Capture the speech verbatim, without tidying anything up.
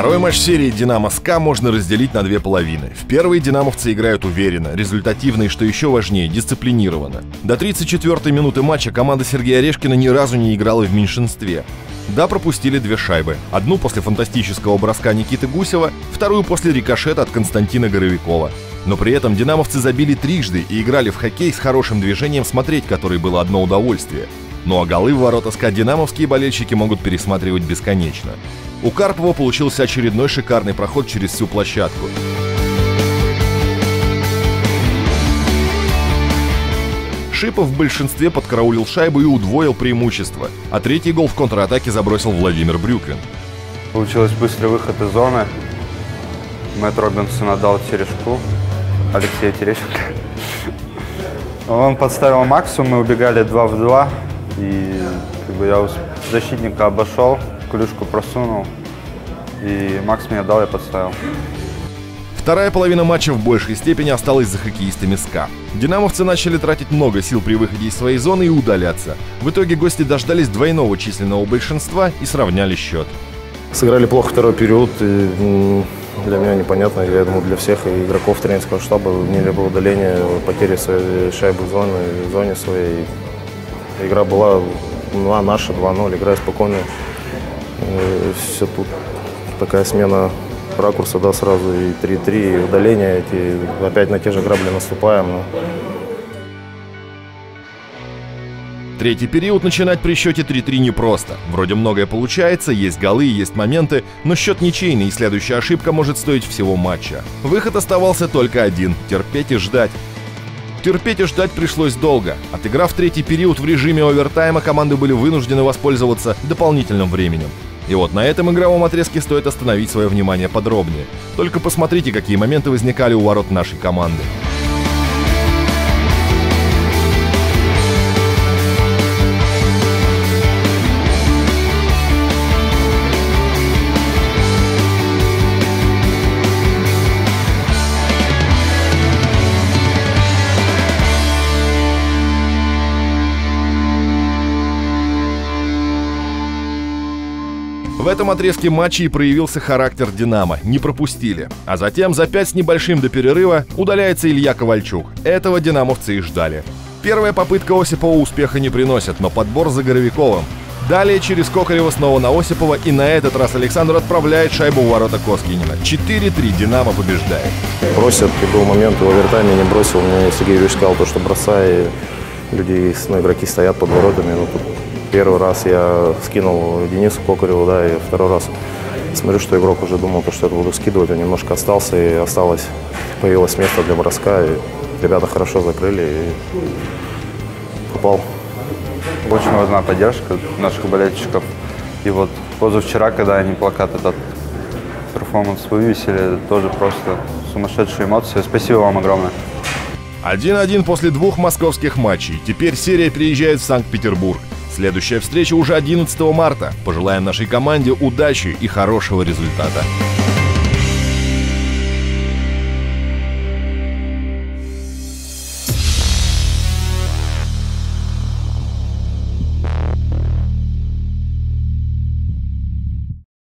Второй матч серии «Динамо-СКА» можно разделить на две половины. В первой динамовцы играют уверенно, результативно и, что еще важнее, дисциплинированно. До тридцать четвёртой минуты матча команда Сергея Орешкина ни разу не играла в меньшинстве. Да, пропустили две шайбы. Одну после фантастического броска Никиты Гусева, вторую после рикошета от Константина Горовикова. Но при этом динамовцы забили трижды и играли в хоккей с хорошим движением, смотреть который было одно удовольствие. Ну а голы в ворота СКА динамовские болельщики могут пересматривать бесконечно. У Карпова получился очередной шикарный проход через всю площадку. Шипов в большинстве подкараулил шайбу и удвоил преимущество, а третий гол в контратаке забросил Владимир Брюквин. Получилось быстрый выход из зоны. Мэтт Робинсон отдал Терешку, Алексея Терещенко. Он подставил Максу, мы убегали два в два. И как бы, я защитника обошел, клюшку просунул, и Макс мне дал, я подставил. Вторая половина матча в большей степени осталась за хоккеистами СКА. Динамовцы начали тратить много сил при выходе из своей зоны и удаляться. В итоге гости дождались двойного численного большинства и сравняли счет. Сыграли плохо второй период, и для меня непонятно, я думаю, для всех игроков тренерского штаба нелепое удаление, потери своей шайбы в зоне, в зоне своей. Игра была ну, а наша два ноль, игра спокойно. Все тут такая смена ракурса, да, сразу и три-три, и удаления эти. Опять на те же грабли наступаем. Но... Третий период начинать при счете три-три непросто. Вроде многое получается, есть голы, есть моменты, но счет ничейный, и следующая ошибка может стоить всего матча. Выход оставался только один – терпеть и ждать. Терпеть и ждать пришлось долго. Отыграв третий период в режиме овертайма, команды были вынуждены воспользоваться дополнительным временем. И вот на этом игровом отрезке стоит остановить свое внимание подробнее. Только посмотрите, какие моменты возникали у ворот нашей команды. В этом отрезке матча и проявился характер «Динамо». Не пропустили. А затем за пять с небольшим до перерыва удаляется Илья Ковальчук. Этого динамовцы и ждали. Первая попытка Осипова успеха не приносит, но подбор за Горовиковым. Далее через Кокарева снова на Осипова, и на этот раз Александр отправляет шайбу в ворота Коскинина. четыре-три, Динамо побеждает. Просят, и был момент, в овертайме не бросил. Мне Сергей Юрьевич сказал, то, что бросай, люди, ну, игроки стоят под воротами. Ну, тут первый раз я скинул Денису Кокареву, да, и второй раз смотрю, что игрок уже думал, что я буду скидывать, он немножко остался, и осталось, появилось место для броска, и ребята хорошо закрыли, и попал. Очень важна поддержка наших болельщиков. И вот позавчера, когда они плакат этот перформанс вывесили, тоже просто сумасшедшие эмоции. Спасибо вам огромное. один-один после двух московских матчей. Теперь серия переезжает в Санкт-Петербург. Следующая встреча уже одиннадцатого марта. Пожелаем нашей команде удачи и хорошего результата.